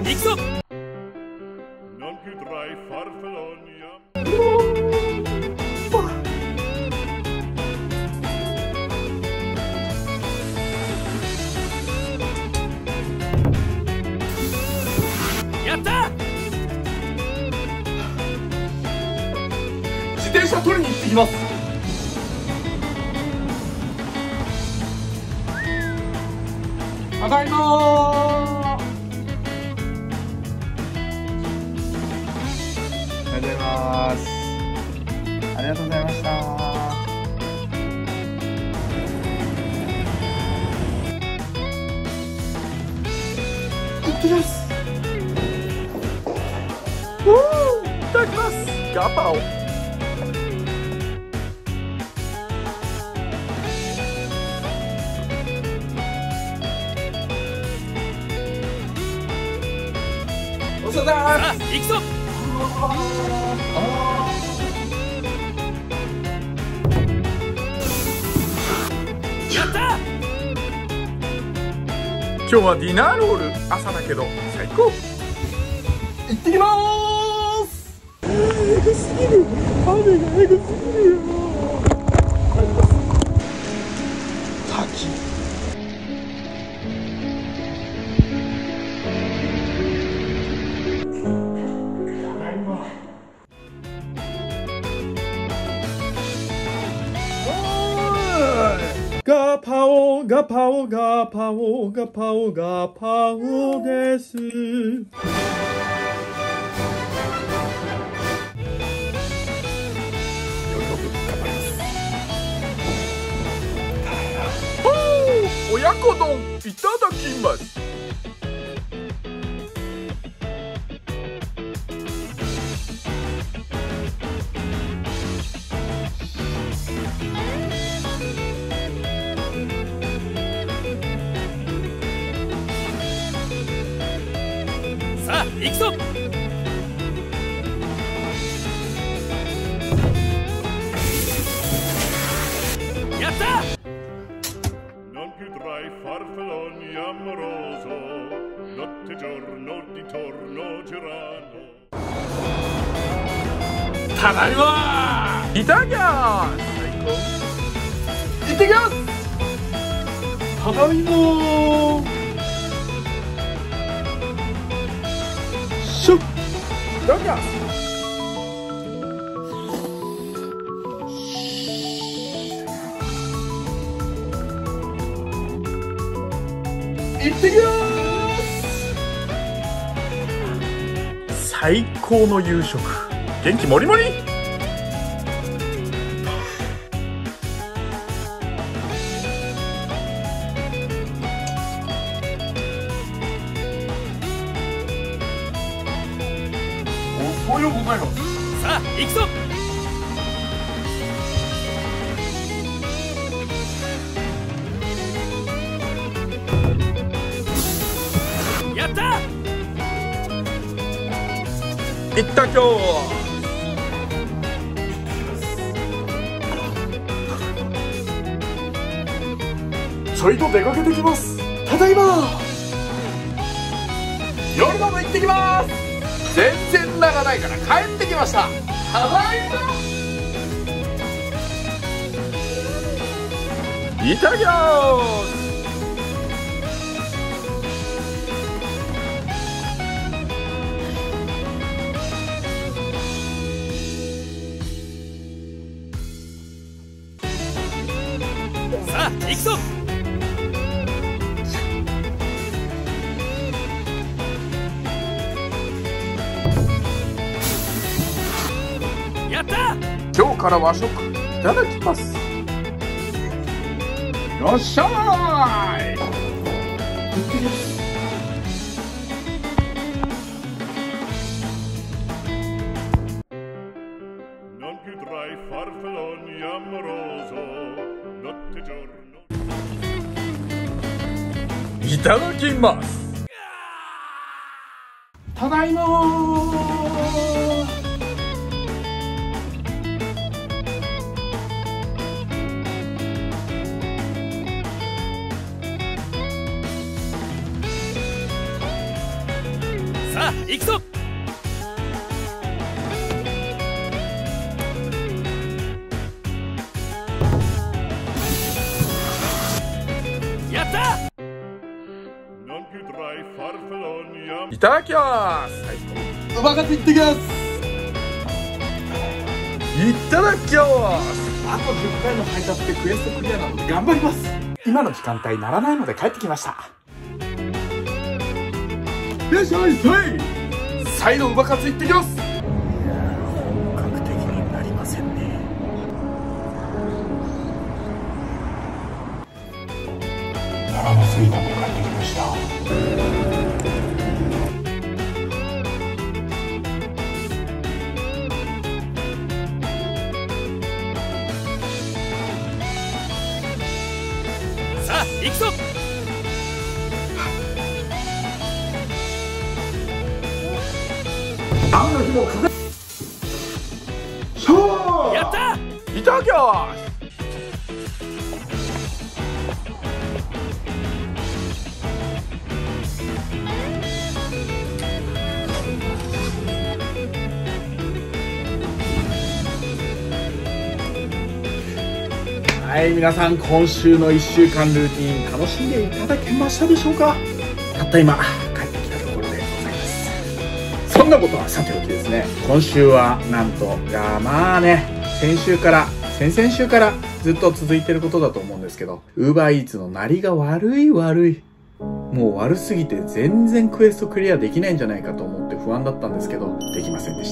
行くぞ。やった。 自転車取りに行ってきます。ただいまー。ありがとうございます。ありがとうございました。行ってきます。いただきます。ガパオ。お世話だー。 行くぞ。やった。 今日はディナーロール朝だけど最高。行ってきまーす。エグすぎる。雨がエグすぎるよ。滝。ガパオガパオガパオガパオガパオです。親子丼いただきます。 さあ行くぞ。やった。 ただいまー。いただきます。最高。行ってきます。ただいまー。しょっ。いただきます。行ってきます。最高の夕食。元気もりもり。おはようございます。 さあ行くぞ。やった。 いったきょう。ちょいと出かけてきます。ただいま。夜飲む行ってきます。全然ならないから帰ってきました。ただいま。いただきます。 さあ行くぞ。やった。 今日から和食いただきます。よっしゃーい。行ってきます。いただきます。ただいまー。 行くぞ。やった。 いただきます。 うまかついってきます。 いただきます。 あと10回の配達でクエストクリアなので頑張ります。今の時間帯ならないので帰ってきました。 いらっしゃいさい。再度うまかついってきます。 本格的になりませんね。ならなすぎたので帰ってきました。 さあ行くぞ。 雨の日も風。 やった。 いただきます。 はい、皆さん今週の1週間ルーティン楽しんでいただけましたでしょうか。たった今帰ってきたところでございます。そんなことはさておきですね、今週はなんとまあね、先々週からずっと続いてることだと思うんですけど、UberEatsの鳴りが悪い。もう悪すぎて全然クエストクリアできないんじゃないかと思って不安だったんですけど、できませんでした。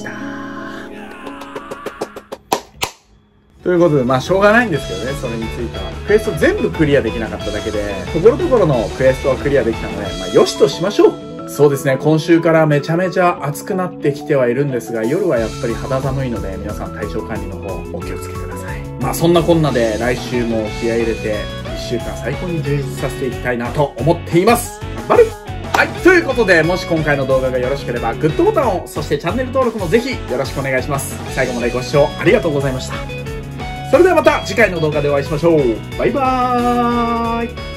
ということで、しょうがないんですけどね、それについては。クエスト全部クリアできなかっただけで、ところどころのクエストはクリアできたので、よしとしましょう。そうですね、今週からめちゃめちゃ暑くなってきてはいるんですが、夜はやっぱり肌寒いので、皆さん体調管理の方、お気をつけください。そんなこんなで、来週も気合い入れて、1週間最高に充実させていきたいなと思っています。頑張る。はい、ということで、もし今回の動画がよろしければ、グッドボタンを、そしてチャンネル登録もぜひよろしくお願いします。最後までご視聴ありがとうございました。それではまた次回の動画でお会いしましょう。バイバーイ。